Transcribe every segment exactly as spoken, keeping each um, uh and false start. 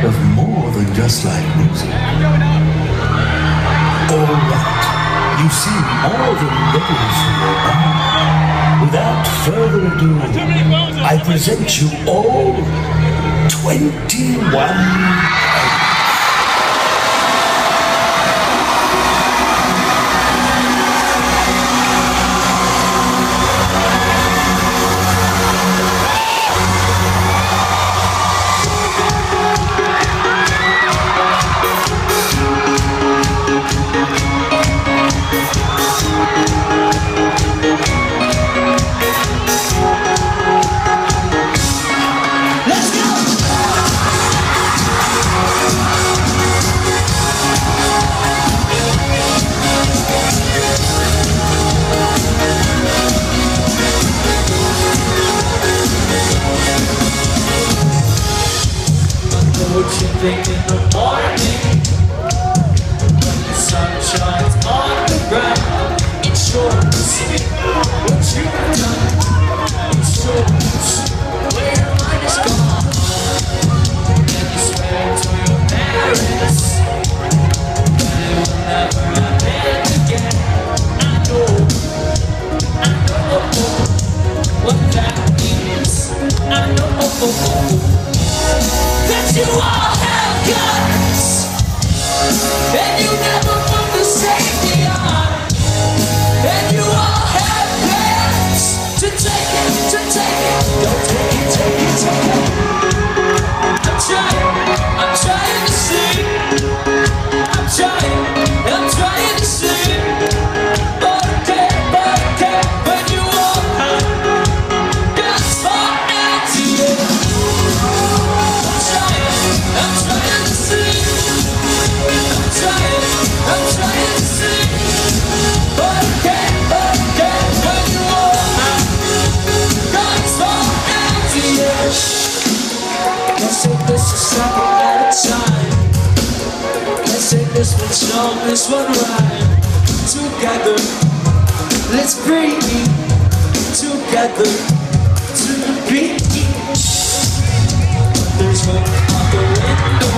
of more than just like music. All right, you seem more than ready for your band. Without further ado, I present you all twenty-one. What you think in the morning when the sun shines on the ground? It's short to see what you've done. It's short to see where your mind is gone. And you swear to your parents that it will never happen again. I know, I know what that means. I know that you all have guns, and you never want the safety on, and you all have plans to take it, to take it, don't take it, take it, take it. I'm trying, I'm trying to see, I'm trying, I'm trying to see, but I can't, but I can't when you all have guns for empty. I'm trying to see, I'm trying, I'm trying to see, but I can't, but I can't when you all have guns for empty. Let's take this a second at a time. Let's take this one song, this one rhyme. Together, let's breathe together to the beat. There's hope out the window,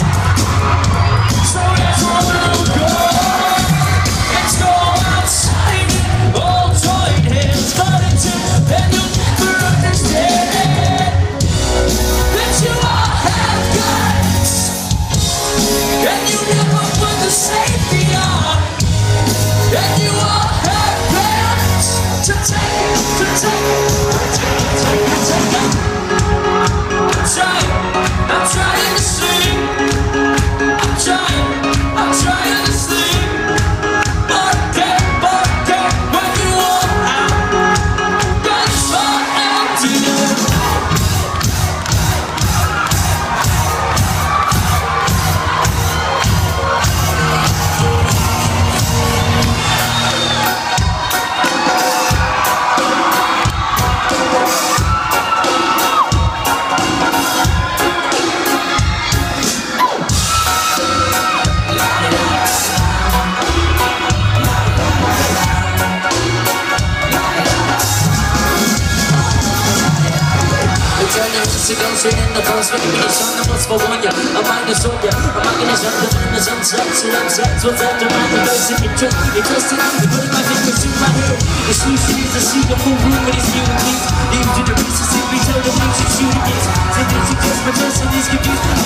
so let's all go. Let's go outside, all join hands, but until then you'll never understand that you all have guns, and you never put the safety on, and you all have plans to take it, to take it, to take it, take it, take it. I'm trying, I'm trying to sleep. I'm trying, I'm trying to sleep. But I can't, but I can't when you all have guns for empty. To go straight in the post, making me a song that must for one, yeah. I'm mind is on, yeah. I'm mind is on, the man is on set, so I'm set. What's after mind, the voice of interest, interested. You're putting my fingers to my head. The sweet sees the sea, the full room with his new and clean. Leave to the pieces, if we tell the music, shoot against. Say this, you just, my dress, and this confused.